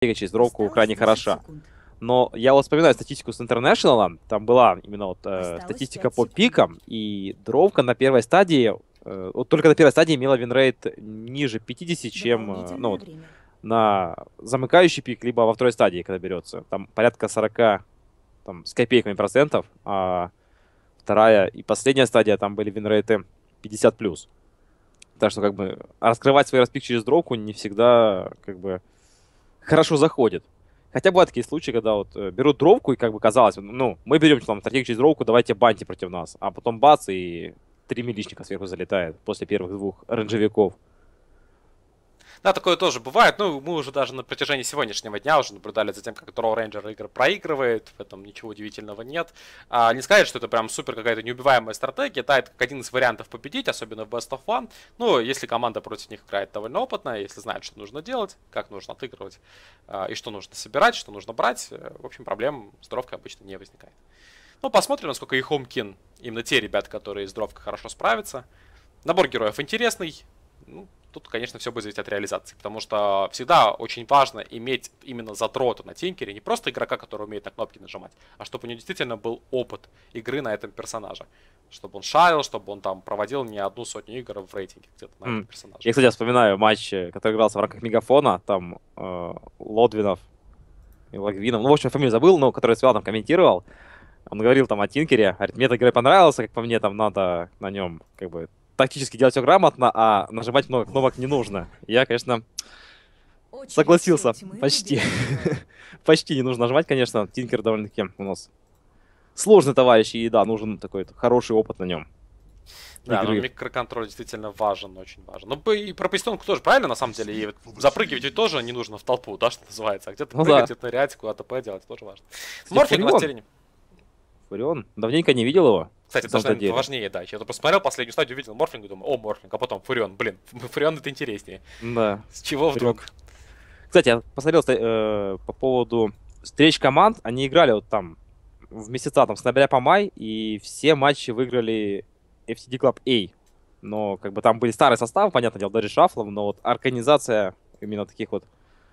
через дровку крайне хороша. Но я вот вспоминаю статистику с International, там была именно вот статистика по пикам, и дровка на первой стадии, вот только на первой стадии имела винрейт ниже 50, чем ну, вот, на замыкающий пик, либо во второй стадии, когда берется. Там порядка 40 там, с копейками процентов, а вторая и последняя стадия, там были винрейты 50+. Так что, как бы, раскрывать свой распик через дровку не всегда, как бы, хорошо заходит. Хотя бывают такие случаи, когда вот берут дровку, и, как бы, казалось, ну, мы берем там стратегию через дровку, давайте банти против нас. А потом бац, и 3 миличника сверху залетает после первых 2 рейнджевиков. Да, такое тоже бывает. Ну, мы уже даже на протяжении сегодняшнего дня уже наблюдали за тем, как Draw Ranger игры проигрывает. В этом ничего удивительного нет. Не сказать, что это прям супер какая-то неубиваемая стратегия. Да, это как один из вариантов победить, особенно в Best of One. Ну, если команда против них играет довольно опытная, если знает, что нужно делать, как нужно отыгрывать, и что нужно собирать, что нужно брать, в общем, проблем с дровкой обычно не возникает. Ну, посмотрим, насколько и Хоумкин, именно те ребята, которые с дровкой хорошо справятся. Набор героев интересный. Ну, тут, конечно, все будет зависеть от реализации, потому что всегда очень важно иметь именно задрота на тинкере, не просто игрока, который умеет на кнопки нажимать, а чтобы у него действительно был опыт игры на этом персонаже. Чтобы он шарил, чтобы он там проводил не 100 игр в рейтинге где-то на этом персонаже. Я, кстати, вспоминаю матч, который игрался в рамках Мегафона, там Лодвинов и Лагвинов, ну, в общем, фамилию забыл, но который Свел там комментировал. Он говорил там о тинкере, говорит, мне эта игра понравилась, как по мне, там надо на нем, как бы, тактически делать все грамотно, а нажимать много кнопок не нужно. Я, конечно, согласился. Почти. Почти не нужно нажимать, конечно. Тинкер довольно-таки у нас сложный товарищ, и да, нужен такой хороший опыт на нем. Да, но микроконтроль действительно важен, очень важен. Ну, и про пистонку тоже правильно, на самом деле. И запрыгивать ведь тоже не нужно в толпу, да, что называется. А где-то прыгать, где-то нырять, куда-то П делать, тоже важно. Морфлинг на стерене. Фурион? Давненько не видел его. Кстати, даже, наверное, важнее, да. Я просто смотрел последнюю стадию, увидел Морфлинг и думаю, о, Морфлинг, а потом Фурион. Блин, Фурион это интереснее. Да. С чего вдруг? Кстати, я посмотрел по поводу встреч команд. Они играли вот там в месяца там с ноября по май, и все матчи выиграли FTD Club A. Но как бы там были старые составы, понятное дело, даже шафлом, но вот организация именно таких вот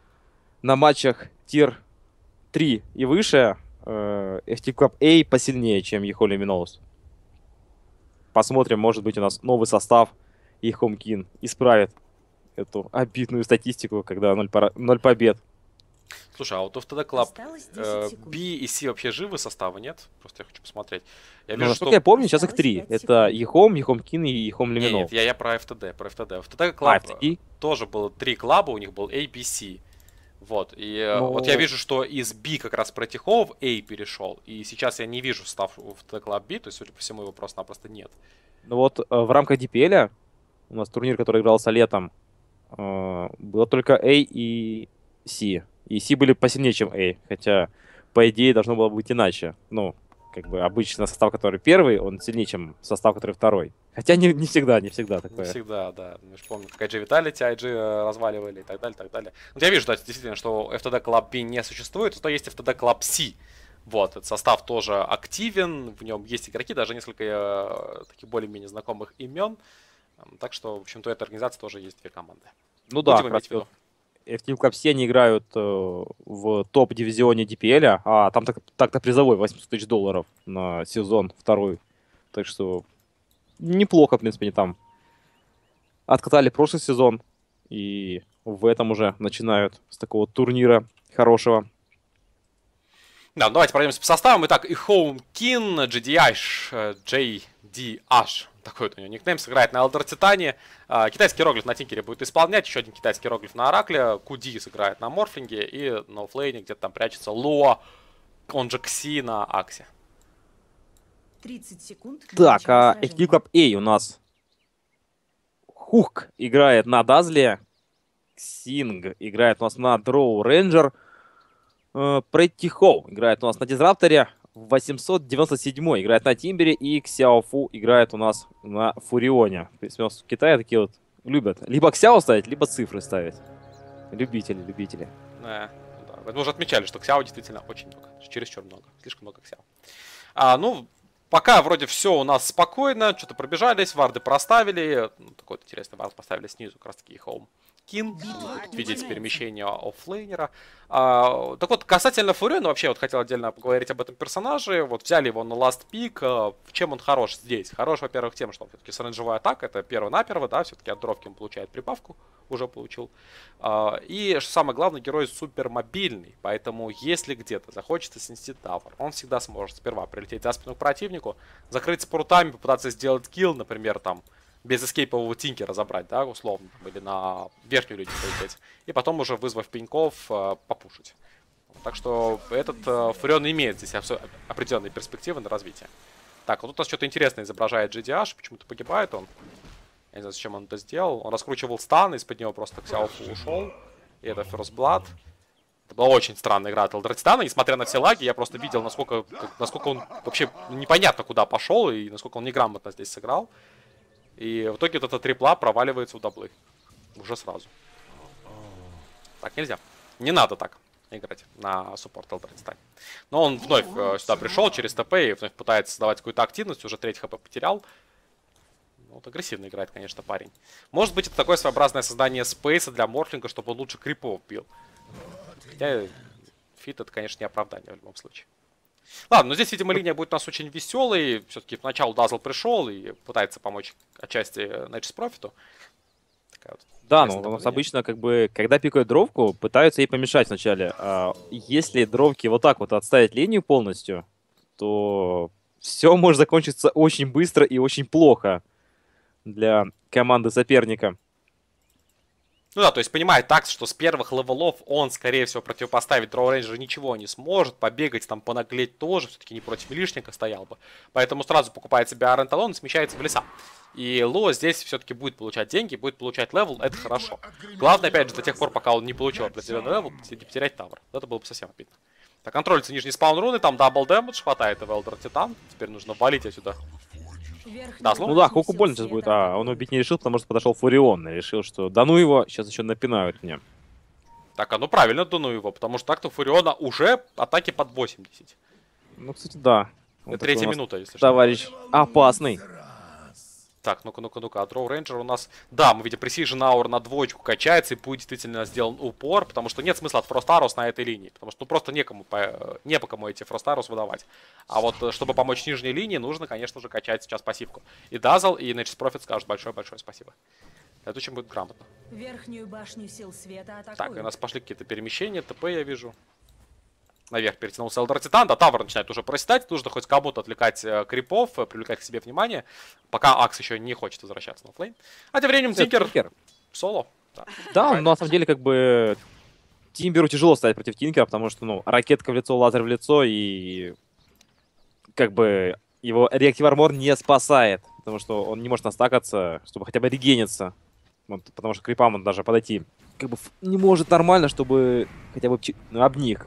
на матчах тир 3 и выше FTD Club A посильнее, чем Ехоли Миноус. Посмотрим, может быть, у нас новый состав и Хоумкин исправит эту обидную статистику, когда 0 побед. Слушай, а вот у FTD Club B и C вообще живы составы, нет? Просто я хочу посмотреть. Я вижу, насколько я помню, сейчас их 3. Это Ехом, Ехомкин и Ехом Лиминов. Нет, я про FTD. Про FTD. В FTD Club тоже было 3 клаба, у них был A, B, C. Вот, и вот я вижу, что из B как раз про Тихов A перешел, и сейчас я не вижу состав в FTD Club B, то есть, судя по всему, его просто-напросто нет. Ну вот в рамках DPL у нас турнир, который игрался летом, было только A и C. И C были посильнее, чем A, хотя, по идее, должно было быть иначе. Ну, как бы обычно состав, который первый, он сильнее, чем состав, который второй. Хотя не всегда такое. Не всегда, да. Мы же помним, как IG Vitality, IG разваливали и так далее, так далее. Вот я вижу, да, действительно, что FTD Club B не существует, зато есть FTD Club C. Вот, этот состав тоже активен, в нем есть игроки, даже несколько таких более-менее знакомых имен. Так что, в общем-то, у этой организации тоже есть 2 команды. Ну да, FTD Club C они играют в топ-дивизионе DPL, а там так-то призовой $800 тысяч на сезон второй. Так что неплохо, в принципе, они там откатали прошлый сезон. И в этом уже начинают с такого турнира хорошего. Да, давайте пройдемся по составам. Итак, и Хоумкин, JDH, такой вот у него никнейм, сыграет на Элдер Титане. Китайский иероглиф на Тинкере будет исполнять. Еще один китайский иероглиф на Оракле. Куди сыграет на Морфлинге. И на оффлейне где-то там прячется Луа, он же Кси на Аксе. 30 секунд. Так, а FTD Club A у нас Хук играет на Дазле. Ксинг играет у нас на Дроу Рейнджер. Pretty Хоу играет у нас на Дизрапторе. 897 играет на Тимбере. И Ксяофу играет у нас на Фурионе. В принципе, у нас в Китае такие вот любят либо Ксяо ставить, либо цифры ставить. Любители. Да. Мы уже отмечали, что Ксяо действительно очень много. Чересчур много. Слишком много Ксяо. Ну, пока вроде все у нас спокойно. Что-то пробежались, варды проставили. Такой вот интересный вард поставили снизу, как раз таки Хоум. Кин. Видеть перемещение оффлейнера. Так вот, касательно Фуриона, вообще вот хотел отдельно поговорить об этом персонаже. Вот взяли его на ласт пик. Чем он хорош здесь? Хорош, во-первых, тем, что он все-таки с рейнджевой атакой. Это перво-наперво, да, все-таки от дровки он получает прибавку. Уже получил. И, что самое главное, герой супер мобильный. Поэтому, если где-то захочется снести тавер, он всегда сможет сперва прилететь за спину к противнику, закрыть спрутами, попытаться сделать килл, например, там, без эскейпового тинкера забрать, да, условно, или на верхнюю линию полететь. И потом уже, вызвав пеньков, попушить. Так что этот Фурион имеет здесь определенные перспективы на развитие. Так, вот тут у нас что-то интересное изображает GDH, почему-то погибает он. Я не знаю, зачем он это сделал. Он раскручивал стан, из-под него просто Ксяофу ушел. И это First Blood. Это была очень странная игра от Элдер Титана. Несмотря на все лаги, я просто видел, насколько он вообще непонятно куда пошел и насколько он неграмотно здесь сыграл. И в итоге вот эта трипла проваливается в даблы. Уже сразу. Так нельзя. Не надо так играть на суппорт Элдер Титана. Но он вновь сюда пришел через ТП и вновь пытается создавать какую-то активность. Уже 3 хп потерял. Вот агрессивно играет, конечно, парень. Может быть, это такое своеобразное создание спейса для Морфлинга, чтобы он лучше крипов бил. Хотя фит это, конечно, не оправдание в любом случае. Ладно, но здесь, видимо, линия будет у нас очень веселой. Все-таки поначалу Дазл пришел и пытается помочь отчасти Nexus Profit. Вот да, но у нас обычно, как бы, когда пикают дровку, пытаются ей помешать вначале. А если дровки вот так вот отставить линию полностью, то все может закончиться очень быстро и очень плохо для команды соперника. Ну да, то есть понимает так, что с первых левелов он, скорее всего, противопоставить Дроу Рейнджеру ничего не сможет, побегать, там, понаглеть тоже, все-таки не против лишника стоял бы. Поэтому сразу покупает себе Арен-талон и смещается в леса. И Ло здесь все-таки будет получать деньги, будет получать левел, это хорошо. Главное, опять же, до тех пор, пока он не получил определенный левел, не потерять тавер. Это было бы совсем обидно. Так, контролится нижний спаун руны, там дабл дэмэдж, хватает его Элдер Титан. Теперь нужно валить отсюда. Да, ну да, Хуку больно сейчас будет, а он убить не решил, потому что подошел Фурион и решил, что да ну его, сейчас еще напинают мне. Так, а ну правильно, да ну его, потому что так-то Фуриона уже атаки под 80. Ну, кстати, да. Вот 3-я минута, если что. Товарищ опасный. Так, ну-ка, ну-ка, ну-ка, а Дроу Рейнджер у нас... Да, мы видим, Precision Hour на двоечку качается, и будет действительно сделан упор, потому что нет смысла от Frost Arrows на этой линии, потому что ну, просто не по кому эти Frost Arrows выдавать. А вот, чтобы помочь нижней линии, нужно, конечно же, качать сейчас пассивку. И Dazzle, и Nexus Profit скажут большое-большое спасибо. Это очень будет грамотно. Верхнюю башню сил света атакуют. Так, и у нас пошли какие-то перемещения, ТП я вижу. Наверх перетянулся Элдер Титан, да, тавер начинает уже проседать, нужно хоть кому-то отвлекать крипов, привлекать к себе внимание, пока Акс еще не хочет возвращаться на флейн. А тем временем Тинкер соло. Да, но на самом деле, как бы, Тимберу тяжело стоять против Тинкера, потому что, ну, ракетка в лицо, лазер в лицо, и, как бы, его реактив армор не спасает, потому что он не может настакаться, чтобы хотя бы регениться, вот, потому что к крипам он даже подойти как бы не может нормально, чтобы хотя бы об них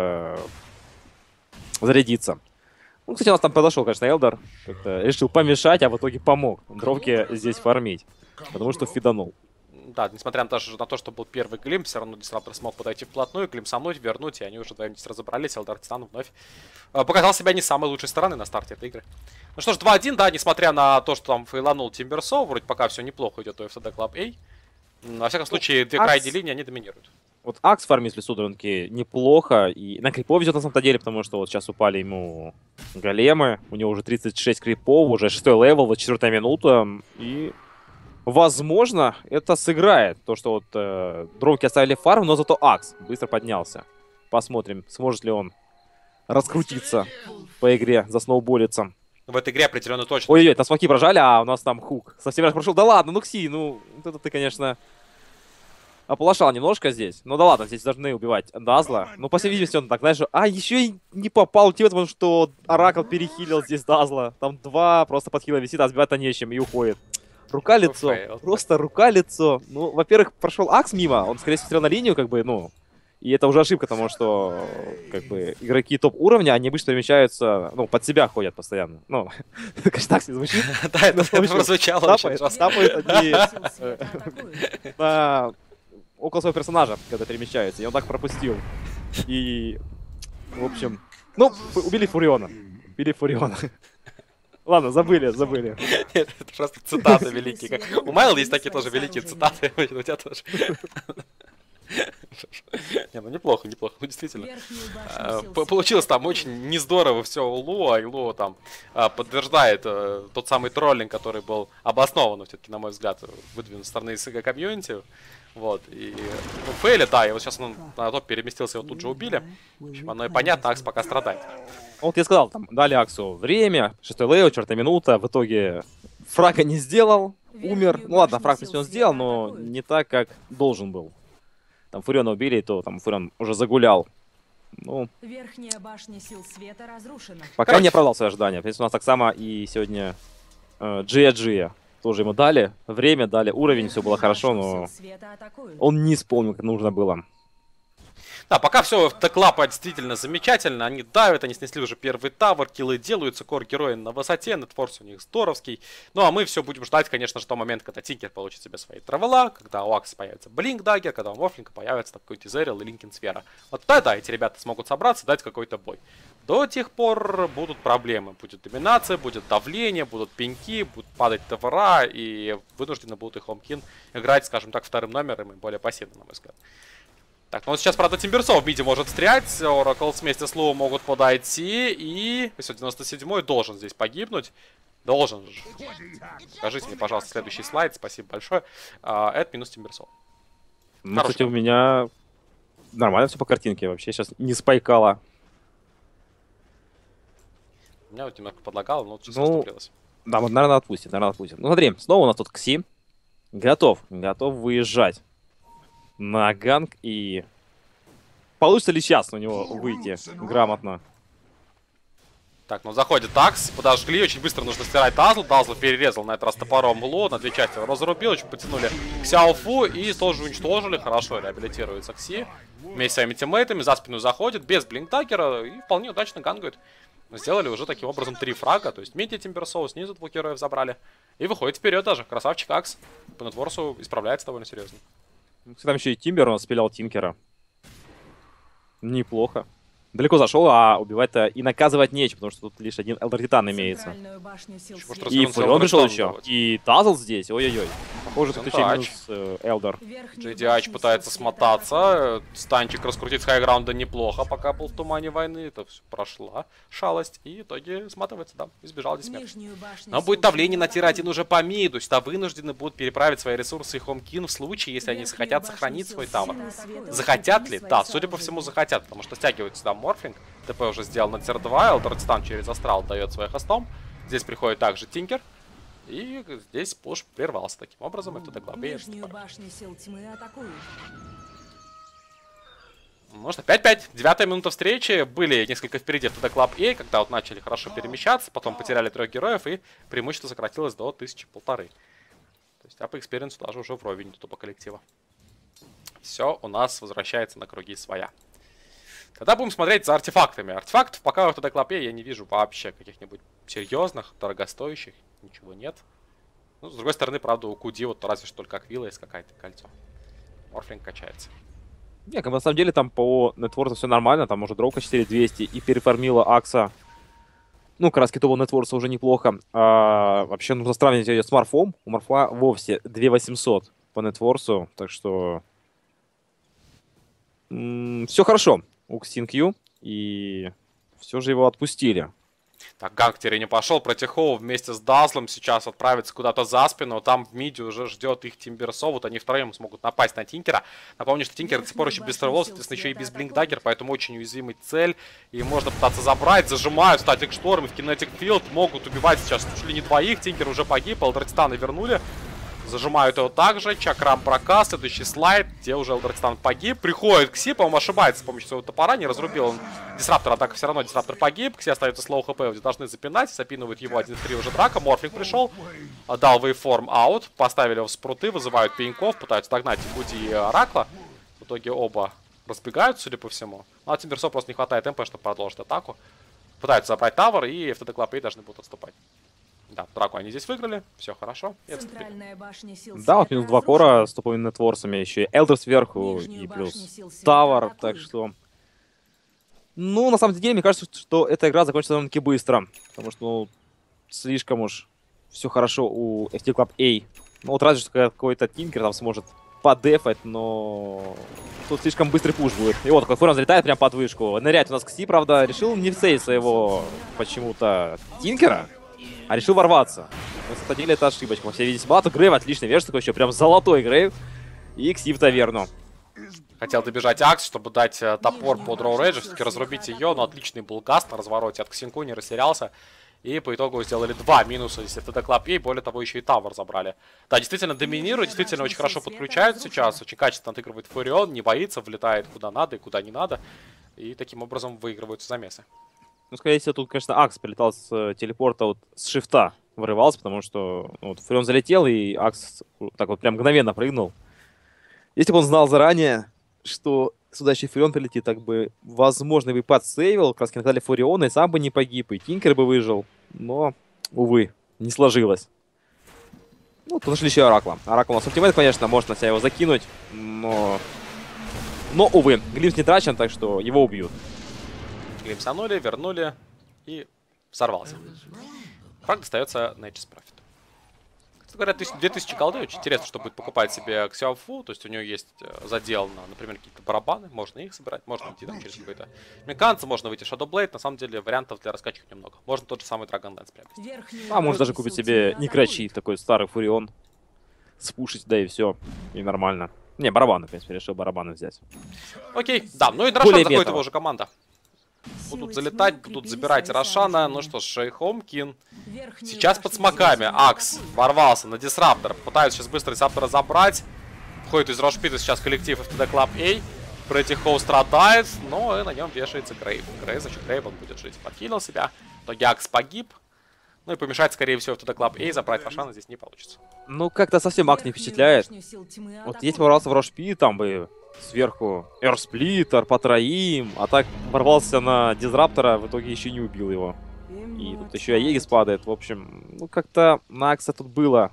зарядиться. Ну, кстати, у нас там подошел, конечно, Элдер. Как-то решил помешать, а в итоге помог дровке здесь фармить. Потому что фиданул. Да, несмотря на то, что был первый глим, все равно Дисраптор смог подойти вплотную, глим сомнуть, вернуть, и они уже вдвоем здесь разобрались. Элдер Титан вновь показал себя не с самой лучшей стороны на старте этой игры. Ну что ж, 2-1, да, несмотря на то, что там фейланул Тимберсо, вроде пока все неплохо идет у FTD Club A. Во всяком случае, две крайние линии, они доминируют. Вот Акс фармит в лесу довольно-таки неплохо. И на крипов везет на самом деле, потому что вот сейчас упали ему големы. У него уже 36 крипов, уже 6-й левел, вот 4-я минута. И, возможно, это сыграет. То, что вот дровки оставили фарм, но зато Акс быстро поднялся. Посмотрим, сможет ли он раскрутиться по игре, засноуболиться. В этой игре определенно точно. Ой-ой, там смоки прожали, а у нас там Хук. Совсем раз прошел. Да ладно, ну Кси, ну вот это ты, конечно, оплошал немножко здесь. Ну да ладно, здесь должны убивать Дазла. Ну, по всей видимости, он так, знаешь, еще и не попал тем, потому что Оракл перехилил здесь Дазла. Там 2 просто подхила висит, а сбивать-то нечем и уходит. Рука-лицо, просто рука-лицо. Ну, во-первых, прошел Акс мимо, он, скорее всего, смотрел на линию, как бы, ну... И это уже ошибка, потому что, как бы, игроки топ-уровня, они обычно перемещаются, ну, под себя ходят постоянно. Ну, конечно, так не звучит. Да, это прозвучало очень жестко. Тапают они около своего персонажа, когда перемещаются. И он так пропустил. И, в общем, ну, убили Фуриона. Убили Фуриона. Ладно, забыли, забыли. Это просто цитаты великие. У Майла есть такие тоже великие цитаты. У тебя тоже. Не, ну неплохо, неплохо, ну действительно. Получилось там очень не здорово все у Луа, и Луа там подтверждает тот самый троллинг, который был обоснован, все-таки, на мой взгляд, выдвинут со стороны СГ комьюнити. Вот, и ну, Фейли, да, и вот сейчас он на топ переместился, его тут же убили. В общем, оно и понятно, Акс пока страдает. Вот я сказал, там дали Аксу время, 6-й лейл, 4-я минута, в итоге фрага не сделал, умер. Ну ладно, фраг он сделал, но не так, как должен был. Там Фуриона убили, то там Фурион уже загулял. Ну, Верхняя башня сил света разрушена. пока не оправдал свои ожидания. В принципе, у нас так само и сегодня Джия тоже ему дали время, дали уровень, все было хорошо, но он не исполнил, как нужно было. Да, пока все Т-Клапа действительно замечательно, они давят, они снесли уже первый тавер, киллы делаются, кор-герои на высоте, нетфорс у них здоровский. Ну а мы все будем ждать, конечно же, того момента, когда Тинкер получит себе свои травела, когда у Акса появится Блинк Даггер, когда у Морфлинга появится какой-то Зерил и Линкен Сфера. Вот тогда эти ребята смогут собраться и дать какой-то бой. До тех пор будут проблемы, будет доминация, будет давление, будут пеньки, будут падать тавера, и вынуждены будут их Хомкин играть, скажем так, вторым номером и более пассивно, на мой взгляд. Так, ну сейчас, правда, Тимберсов в миде может стрять. Оракл вместе с Лоу могут подойти. И 597-й должен здесь погибнуть. Должен же. Покажите мне, пожалуйста, следующий слайд. Спасибо большое. Это минус Тимберсов. Ну, кстати, у меня нормально все по картинке. Вообще сейчас не спайкало. Меня вот немного подлагало, но вот сейчас Ну, расступилось. Да, вот, наверное, отпустит, наверное, отпустит. Ну, смотри, снова у нас тут Кси. Готов выезжать на ганг, и получится ли сейчас у него выйти грамотно? Так, ну заходит Акс, подожгли, очень быстро нужно стирать Дазл. Дазл перерезал на этот раз топором Ло, на две части его разрубил, очень потянули Ксяофу и тоже уничтожили. Хорошо реабилитируется Кси. Вместе с своими тиммейтами за спину заходит, без блинктагера и вполне удачно гангают. Сделали уже таким образом 3 фрага, то есть мидди Тимберсоу, снизу 2 героев забрали. И выходит вперед даже, красавчик Акс. По нетворсу исправляется довольно серьезно. Там еще и Тимбер, он спилял Тинкера. Неплохо. Далеко зашел, а убивать-то и наказывать нечем, потому что тут лишь один Элдер Титан имеется. И Фурион пришел еще. И Дазл здесь, ой-ой-ой. Похоже, тут еще минус Элдер. JDH пытается смотаться. Станчик раскрутить с хайграунда неплохо, пока был в тумане войны. Это все прошла шалость. И в итоге сматывается, да, избежал здесь смерть. Но будет давление на тир-1 уже по миду. Сюда вынуждены будут переправить свои ресурсы и Хомкин в случае, если они захотят сохранить свой тавер. Захотят ли? Да, судя по всему, захотят, потому что стягивают сюда Морфлинг. ТП уже сделал на тир-2. Элдер Титан через Астрал дает свой хостом. Здесь приходит также Тинкер. И здесь пуш прервался таким образом, и в ТД Клабе. Ну что, 5-5. 9-я минута встречи. Были несколько впереди в ТД Клаб А, когда вот начали хорошо перемещаться, потом потеряли 3 героев, и преимущество сократилось до 1500. То есть, а по экспириенсу даже уже вровень до топа коллектива. Все у нас возвращается на круги своя. Тогда будем смотреть за артефактами. Артефактов пока в ТД Клаб А я не вижу вообще каких-нибудь серьезных, дорогостоящих. Ничего нет. Ну, с другой стороны, правда, у Куди вот разве что только Аквила есть какая-то кольцо. Морфлинг качается. Не, на самом деле там по нетворсу все нормально. Там уже дровка 4200 и переформила Акса. Ну, как раз китового нетворса уже неплохо. Вообще нужно сравнить ее с Морфом. У Морфа вовсе 2800 по нетворсу. Так что все хорошо у Ксинкью. И все же его отпустили. Так, ганг не пошел. Протихоу вместе с Дазлом сейчас отправится куда-то за спину. Там в миде уже ждет их Тимберсо. Вот они втроем смогут напасть на Тинкера. Напомню, что Тинкер до сих пор еще без травелов, соответственно, еще и без блинк-даггер, поэтому очень уязвимый цель. И можно пытаться забрать. Зажимают статик шторм и в кинетик филд. Могут убивать сейчас чуть ли не двоих. Тинкер уже погиб. Элдер Титана вернули. Зажимают его также. Чакрам проказ. Следующий слайд, где уже Элдер Титан погиб. Приходит Кси, по-моему, ошибается с помощью своего топора. Не разрубил он Дисраптор, однако все равно Дисраптор погиб. Кси остается слоу хп, где должны запинать. Запинывают его 1-3 уже драка. Морфлинг пришел. Дал вейформ аут. Поставили его в спруты. Вызывают пеньков. Пытаются догнать Гуди и Оракла. В итоге оба разбегают, судя по всему. Ну, а Тимберсо просто не хватает МП, чтобы продолжить атаку. Пытаются забрать тавер, и FTD Club должны будут отступать. Да, драку они здесь выиграли, все хорошо. Да, вот минус 2 кора с топовыми нетворсами, еще и Элдер сверху, и плюс Тавер, так что... Ну, на самом деле, мне кажется, что эта игра закончится довольно-таки быстро. Потому что, ну, слишком уж все хорошо у FT Club A. Ну вот разве что какой-то Тинкер там сможет подефать, но тут слишком быстрый пуш будет. И вот такой фурон залетает прям под вышку. Нырять у нас Кси, правда, решил не всей своего почему-то Тинкера, а решил ворваться. На самом деле это ошибочка. По всей видимости, была. Тут Грейв отличный веш, такой еще прям золотой Грейв. И Кси в таверну. Хотел добежать Акс, чтобы дать топор под Дроу Рейджа, все-таки разрубить ее, но отличный был гаст на развороте от Ксинку, не растерялся. И по итогу сделали 2 минуса здесь FTD Club A, более того, еще и Тавр забрали. Да, действительно доминирует, действительно очень хорошо подключают сейчас, очень качественно отыгрывает Фурион, не боится, влетает куда надо и куда не надо. И таким образом выигрываются замесы. Ну, скорее всего, тут, конечно, Акс прилетал с телепорта, вот с шифта вырывался, потому что вот, Фурион залетел, и Акс так вот прям мгновенно прыгнул. Если бы он знал заранее, что сюда еще Фурион прилетит, так бы, возможно, бы подсейвил, как раз накидали Фуриона, и сам бы не погиб, и Тинкер бы выжил. Но, увы, не сложилось. Ну, тут нашли еще Оракла. Оракл у нас ультимейт, конечно, может на себя его закинуть, но... Но, увы, Глимс не трачен, так что его убьют. Глимсанули, вернули и взорвался. Фраг достается Nature's Profit. Кстати говоря, 2000 голды. Очень интересно, что будет покупать себе Ксяофу. То есть у нее есть задел на, например, какие-то барабаны. Можно их собирать, можно идти там через какой-то меканца, можно выйти Shadow Blade. На самом деле вариантов для раскачки немного. Можно тот же самый Dragon Dance приобрести. А может даже купить себе Некрачи, такой старый Фурион. Спушить, да и все. И нормально. Не, барабаны, в принципе, решил барабаны взять. Окей, да, ну и Рошан заходит его же команда. Будут залетать, будут забирать Рошана. Ну что ж, Шейхомкин. Сейчас под смоками. Акс ворвался на дисраптор. Пытаются сейчас быстро дисраптора забрать. Входит из Рошпита сейчас коллектив FTD Club A. Pretty House страдает, но и на нем вешается Грейв. Грейв, за счет Грейва он будет жить. Подкинул себя. В итоге Акс погиб. Ну и помешать, скорее всего, FTD Club A. Забрать Рошана здесь не получится. Ну, как-то совсем Акс не впечатляет. Вот если бы ворвался в Рошпит, там бы сверху Эрсплиттер по троим, а так ворвался на Дизраптора, в итоге еще не убил его. И тут еще и Аегис падает. В общем, ну как-то на Акса тут было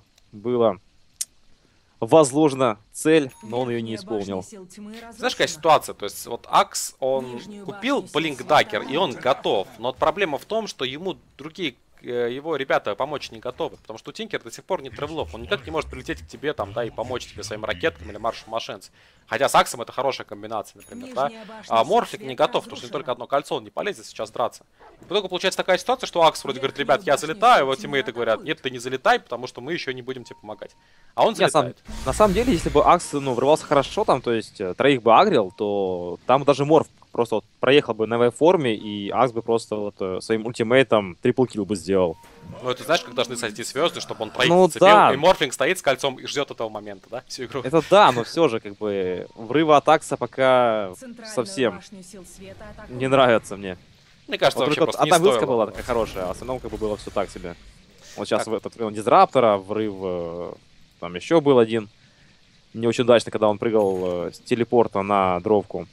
возложена цель, но он ее не исполнил. Знаешь, какая ситуация? То есть вот Акс, он купил Блинк Даггер, и он готов. Но вот проблема в том, что ему другие его ребята помочь не готовы, потому что у Тинкер до сих пор не тревлов, он никак не может прилететь к тебе там, да, и помочь тебе своим ракетками или маршем машинс. Хотя с Аксом это хорошая комбинация, например, да. А Морфлик не готов, потому что не только одно кольцо, он не полезет сейчас драться. И потом получается такая ситуация, что Акс вроде говорит: ребят, я залетаю, вот тиммейты говорят: нет, ты не залетай, потому что мы еще не будем тебе помогать. А он залетает. На самом деле, если бы Акс, ну, врывался хорошо, там, то есть троих бы агрил, то там даже Морф просто вот проехал бы на вейформе, и Акс бы просто вот своим ультимейтом трипл-килл бы сделал. Ну, это знаешь, как должны сойти звезды, чтобы он троих зацепил, да. И Морфлинг стоит с кольцом и ждет этого момента, да, всю игру. Это да, но все же, как бы, врывы от Акса пока совсем не нравятся мне. Мне кажется, вот вообще только просто не одна вылазка стоило. была такая хорошая, а в основном как бы было все так себе. Вот сейчас в этот Дизраптора, врыв, там еще был один. Не очень удачно, когда он прыгал с телепорта на дровку.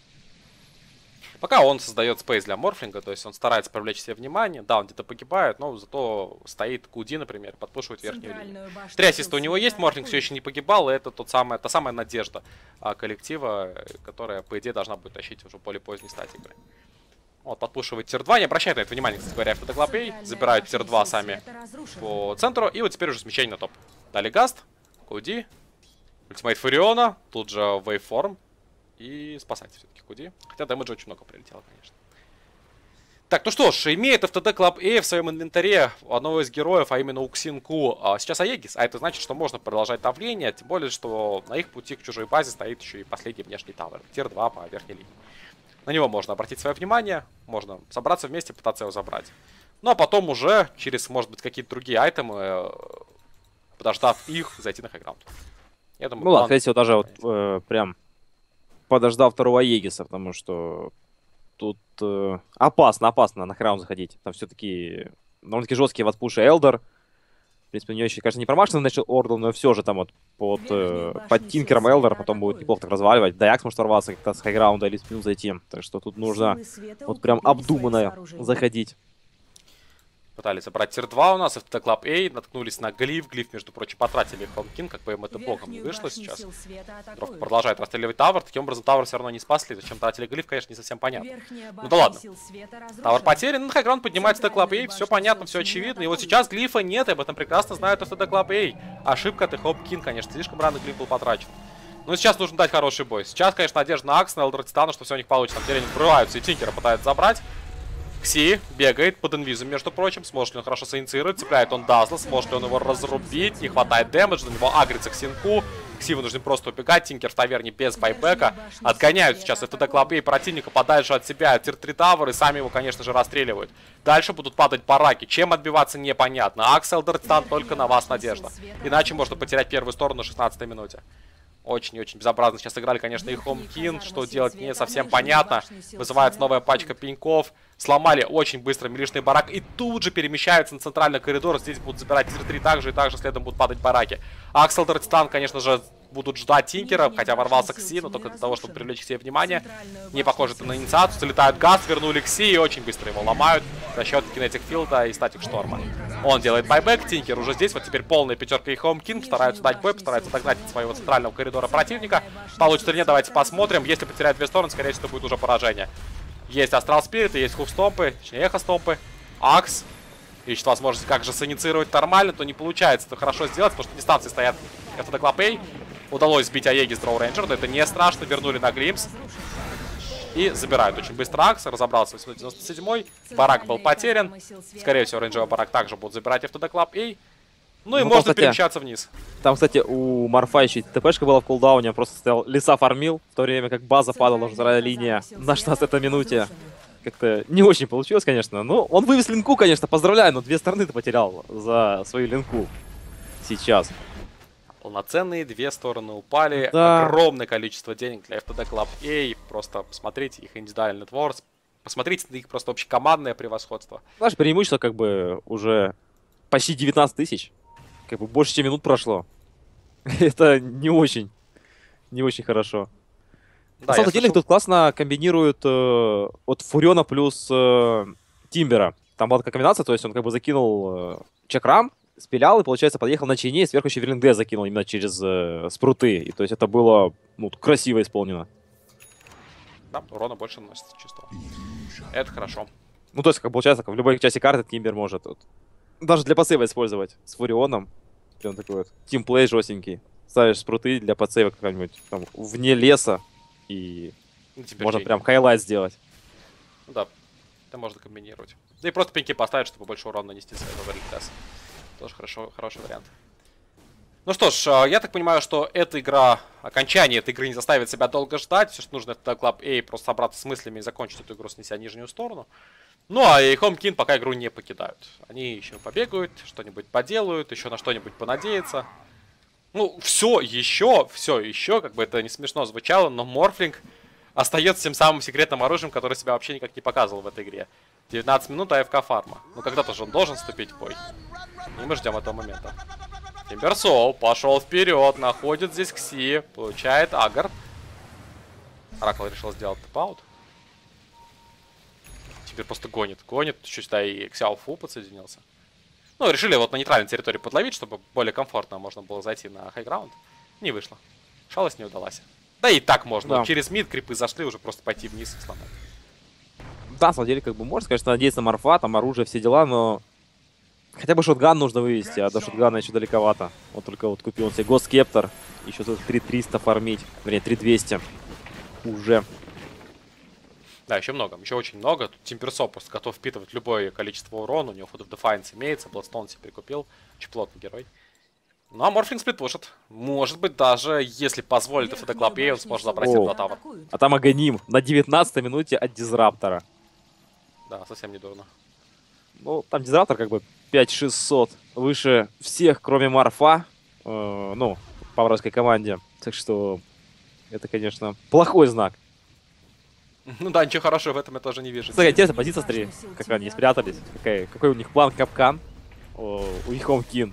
Пока он создает спейс для Морфлинга, то есть он старается привлечь себе внимание. Да, он где-то погибает, но зато стоит Куди, например, подпушивает верхнюю линию. 3 ассиста у него есть, Морфлинг все еще не погибал, и это та самая надежда коллектива, которая, по идее, должна будет тащить уже более поздней стадии игры. Вот, подпушивает тир-2, не обращает на это внимания, кстати говоря, FTD Club A, забирают тир-2 сами по центру, и вот теперь уже смещение на топ. Дали Гаст, Куди, ультимейт Фуриона, тут же Вейформ. И спасать все-таки Куди. Хотя дэмэджа очень много прилетело, конечно. Так, ну что ж, имеет FTD Club A в своем инвентаре одного из героев, а именно у Ксинку, сейчас Аегис. А это значит, что можно продолжать давление. Тем более, что на их пути к чужой базе стоит еще и последний внешний тавер. Тир-2 по верхней линии. На него можно обратить свое внимание. Можно собраться вместе, пытаться его забрать. Ну а потом уже через, может быть, какие-то другие айтемы, подождав их, зайти на хайграунд. Я думаю, ну ладно, скорее всего, даже вот прям подождав второго Аегиса, потому что тут опасно на храм заходить. Там все-таки довольно-таки жесткие ватпуши Элдер. В принципе, у нее еще, конечно, не промашенный начал Ордл, но все же там вот под Тинкером Элдер потом будет неплохо так разваливать. Дайакс может ворваться как-то с хайграунда или спину зайти. Так что тут нужно вот прям обдуманно заходить. Пытались забрать тир 2 у нас, FT Club A, наткнулись на Глиф. Глиф, между прочим, потратили Хомкин, как бы им это боком не вышло сейчас. Дровка продолжает расстреливать Тавр, таким образом Тавр все равно не спасли. Зачем тратили Глиф, конечно, не совсем понятно. Ну да ладно. Тавр потерян, ну Хайграунд поднимается FT Club A, все понятно, все очевидно. И вот сейчас Глифа нет, и об этом прекрасно знают FT Club A. Ошибка от Хомкин, конечно, слишком рано Глиф был потрачен. Но сейчас нужно дать хороший бой. Сейчас, конечно, надежда на Акс, на Элдер Титана, что все у них получится. На деле они врываются, и Тинкера пытаются забрать. Кси бегает под инвизом, между прочим. Сможет ли он хорошо соинициировать? Цепляет он Дазла. Сможет ли он его разрубить? Не хватает дэмэджа. На него агрится Ксинку. Кси вынужден просто убегать. Тинкер в таверне без байбека. Отгоняют сейчас FTD Club и противника подальше от себя. Тир 3 Тавр и сами его, конечно же, расстреливают. Дальше будут падать бараки. Чем отбиваться, непонятно. Акс, Элдер Титан, только на вас надежда. Иначе можно потерять первую сторону на 16-й минуте. Очень-очень безобразно сейчас играли, конечно, и Хомкин. Что делать, не совсем понятно. Вызывается новая пачка пеньков. Сломали очень быстро милишный барак. И тут же перемещаются на центральный коридор. Здесь будут забирать тир 3 также. И также следом будут падать бараки. Акс, Элдер Титан, конечно же, будут ждать Тинкера. Хотя ворвался Кси, но только для того, чтобы привлечь к себе внимание. Не похоже это на инициацию. Залетают газ, вернули Кси. И очень быстро его ломают. За счет кинетик филда и статик шторма. Он делает байбек. Тинкер уже здесь. Вот теперь полная пятерка и Хомкин. Стараются дать бой. Постараются догнать от своего центрального коридора противника. Получится или нет, давайте посмотрим. Если потеряют две стороны, скорее всего, это будет уже поражение. Есть Астрал Спирит, есть Хуфстомпы, точнее Эхостомпы. Акс ищет возможность как же синициировать нормально, то не получается это хорошо сделать, потому что дистанции стоят FTD Club A. Удалось сбить Аеги с Дроу Рейнджер, но это не страшно. Вернули на Глимс. И забирают очень быстро Акс. Разобрался в 897-й. Барак был потерян. Скорее всего, рейнджевый барак также будут забирать FTD Club A. Ну и можно перемещаться вниз. Там, кстати, у Марфа еще ТПшка была в кулдауне. Он просто стоял, леса фармил, в то время как база падала, уже вторая линия на 16-й минуте. Как-то не очень получилось, конечно. Ну, он вывез линку, конечно, поздравляю, но две стороны-то потерял за свою линку сейчас. Полноценные две стороны упали. Да. Огромное количество денег для FTD Club A. Просто посмотрите их индивидуальный нетворс. Посмотрите на их просто общекомандное превосходство. Наше преимущество как бы уже почти 19 тысяч. Как бы больше 7 минут прошло. Это не очень хорошо. Да, на самом деле тут классно комбинируют от Фуриона плюс Тимбера. Там была такая комбинация, то есть он как бы закинул чакрам, спилял и, получается, подъехал на чейне, и сверху еще Верлинг закинул именно через спруты. И то есть это было красиво исполнено. Да, урона больше наносится чисто. Это хорошо. Ну, то есть, как получается, в любой части карты Тимбер может даже для подсейва использовать с Фурионом. Прям такой вот тимплей жестенький. Ставишь спруты для подсейва как-нибудь там вне леса. И можно прям хайлайт сделать. Ну да, это можно комбинировать. Да и просто пеньки поставить, чтобы больше урона нанести с этого Верлингтес. Тоже хороший вариант. Ну что ж, я так понимаю, что эта игра, окончание этой игры не заставит себя долго ждать. Все, что нужно, это Club A просто собраться с мыслями и закончить эту игру, снеся нижнюю сторону. Ну а и Хомкин пока игру не покидают. Они еще побегают, что-нибудь поделают, еще на что-нибудь понадеются. Ну, все еще, как бы это не смешно звучало, но Морфлинг остается тем самым секретным оружием, которое себя вообще никак не показывал в этой игре. 19 минут АФК фарма. Ну, когда-то же он должен вступить в бой. И мы ждем этого момента. Тимберсоул пошел вперед, находит здесь Кси, получает Агар. Оракл решил сделать тэп-аут. Теперь просто гонит, еще сюда и Ксяофу подсоединился. Ну, решили вот на нейтральной территории подловить, чтобы более комфортно можно было зайти на хайграунд. Не вышло. Шалость не удалась. Да и так можно. Да. Вот через мид крипы зашли, уже просто пойти вниз и сломать. Да, на самом деле, как бы можно, конечно, надеяться на Марфа, там оружие, все дела, но хотя бы шотган нужно вывести, а до шотгана еще далековато. Вот только вот купил он себе Госкептор, еще тут 3300 фармить, вернее, 3200 уже. Да, еще много, еще очень много. Тут Тимперсо просто готов впитывать любое количество урона. У него Food of Defiance имеется, Bloodstone себе прикупил. Очень плотный герой. Ну а Морфлинг сплитпушит. Может быть, даже если позволит FTD Club A, он сможет забрать этот тавр. А там Аганим на 19-й минуте от Дизраптора. Да, совсем не дурно. Ну, там Дизраптор как бы 5600 выше всех, кроме Марфа. Ну, по вражеской команде. Так что это, конечно, плохой знак. Ну да, ничего хорошего в этом я тоже не вижу. Кстати, интересная позиция, смотри, как они спрятались. Какой у них план капкан. У них Хомкин.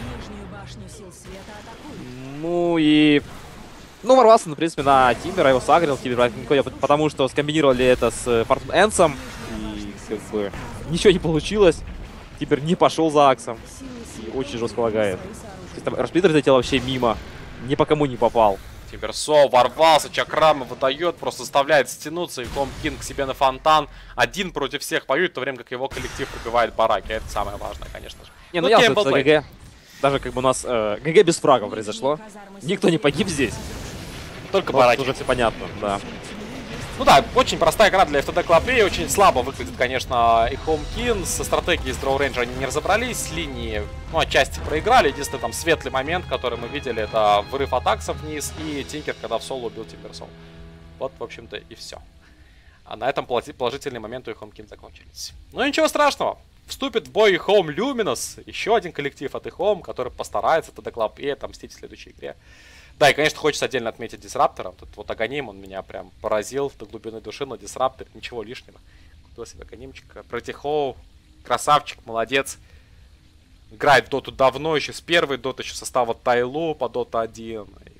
Ну и... Ну, ворвался, в принципе, на Тимбера, его сагрил, потому что скомбинировали это с Фортун Энсом. И как бы ничего не получилось. Кибер не пошел за Аксом. И очень жестко лагает. Рашплитер залетел вообще мимо. Ни по кому не попал. Тимберсол ворвался, Чакрама выдает, просто заставляет стянуться, и Хом Кинг себе на фонтан. Один против всех поют, в то время как его коллектив пробивает бараки. Это самое важное, конечно же. Не, ну ясно, это ГГ. Даже как бы у нас ГГ без фрагов произошло. Никто не погиб здесь. Только бараки. Уже все понятно, да. Ну да, очень простая игра для FTD Club Play, очень слабо выглядит, конечно, и Home King. Со стратегией с Draw Range они не разобрались, с линии, ну, отчасти проиграли. Единственный там светлый момент, который мы видели, это вырыв от Акса вниз и Тинкер, когда в соло убил Тимберсол. Вот, в общем-то, и все. А на этом положительные моменты у Home King закончились. Ну ничего страшного. Вступит в бой Home Luminous, еще один коллектив от Home, который постарается FTD Club Play отомстить в следующей игре. Да, и, конечно, хочется отдельно отметить Дисраптора. Тут вот Аганим, он меня прям поразил до глубины души, но Дисраптор, ничего лишнего. Купил себе Аганимчика. Протихоу, красавчик, молодец. Играет в доту давно, еще с первой доты, еще состава Тайлу по Дота 1.